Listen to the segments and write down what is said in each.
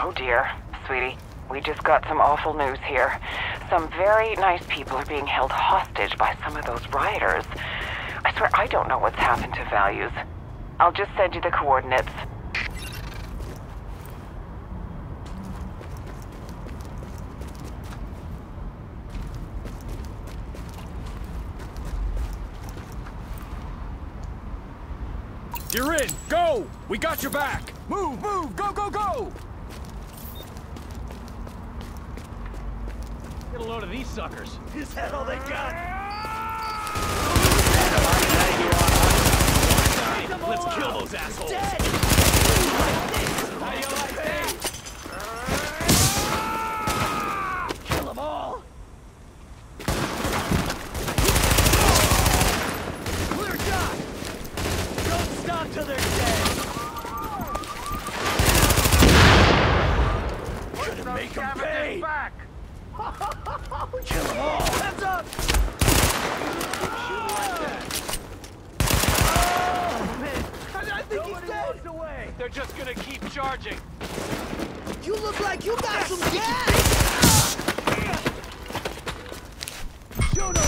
Oh dear, sweetie. We just got some awful news here. Some very nice people are being held hostage by some of those rioters. I swear I don't know what's happened to Values. I'll just send you the coordinates. You're in! Go! We got your back! Move! Move! Go, go, go! Get a load of these suckers. Is that all they got? Let's kill those assholes! Dead! How do you like that? Kill them all! Clear shot! Don't stop till they're dead! Gonna make them pay! Back. Kill them all! Heads up! Oh, man! I think he's dead! Away. They're just gonna keep charging. You look like you got some gas! Show no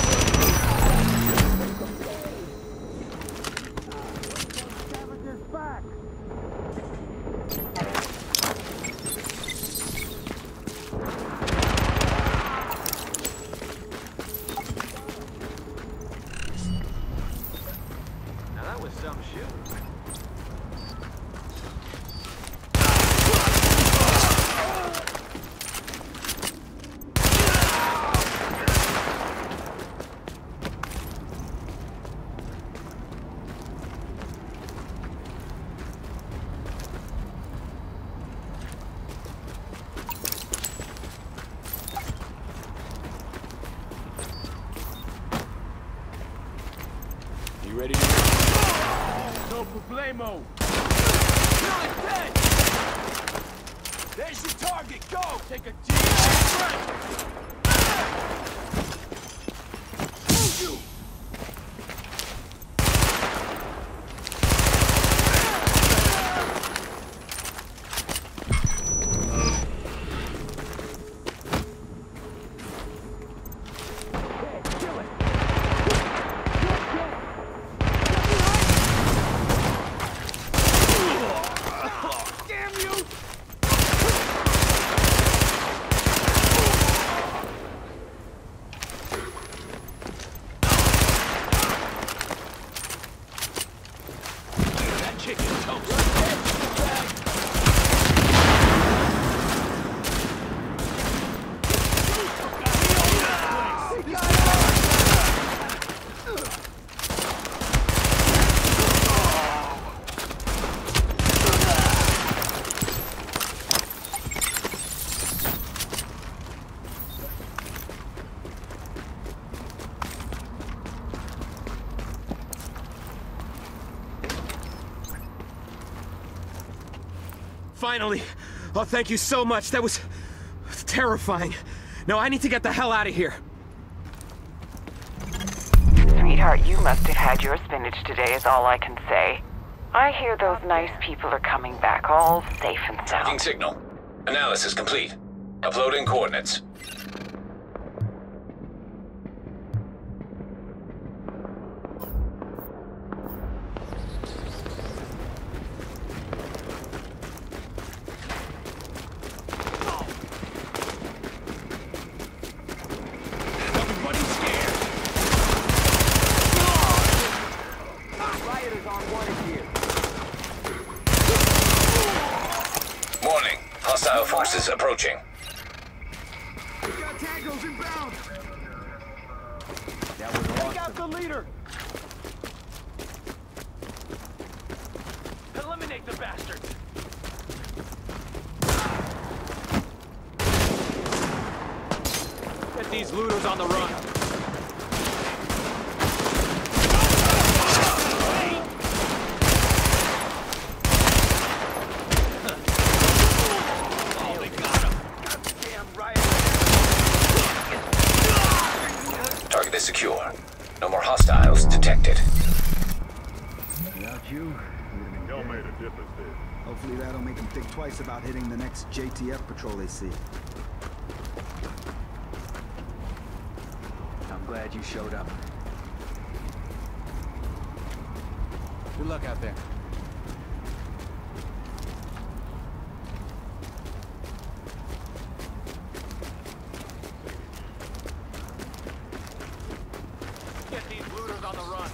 Now that was some shit. You ready to go? No problemo! Killing dead! There's your target, go! Take a deep breath! Move you! Finally! Oh, thank you so much. That was terrifying. Now I need to get the hell out of here. Sweetheart, you must have had your spinach today is all I can say. I hear those nice people are coming back all safe and Tracking sound. signal. Analysis complete. Uploading coordinates. Everybody's scared. Rioters on one here. Warning. Hostile forces approaching. We got tangos inbound. Take out the leader. Eliminate the bastards. Get these looters on the run. Oh, they got him. Goddamn rioters. Target is secure. No more hostiles detected. Without you, we'd have been hell made a difference there. Hopefully that'll make them think twice about hitting the next JTF patrol they see. I'm glad you showed up. Good luck out there. Get these looters on the run.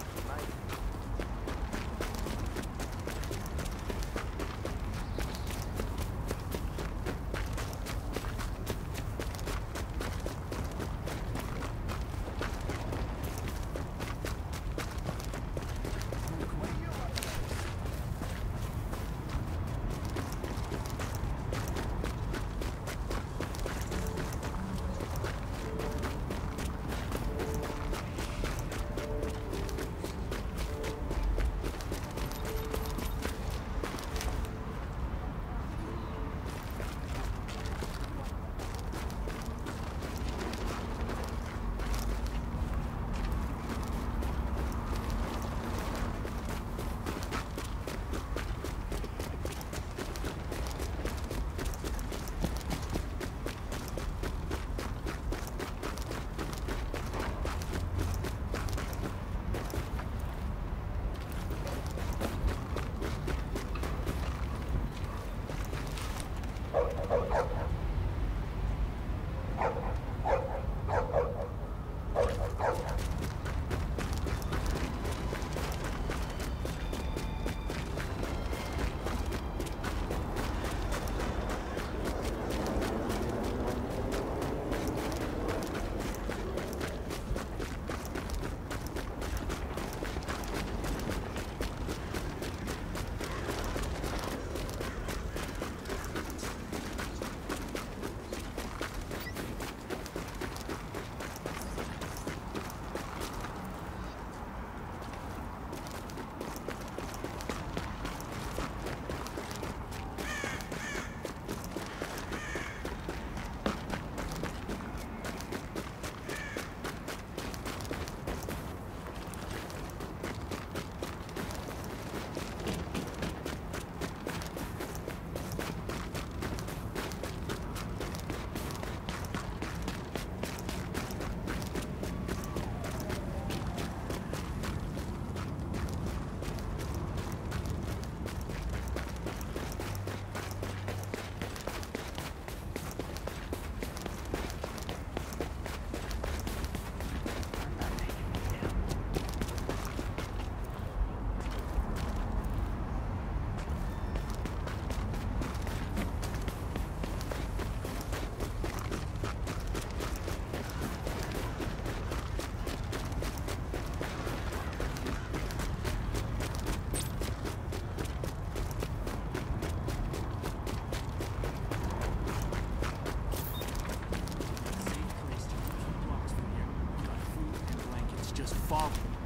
Just follow.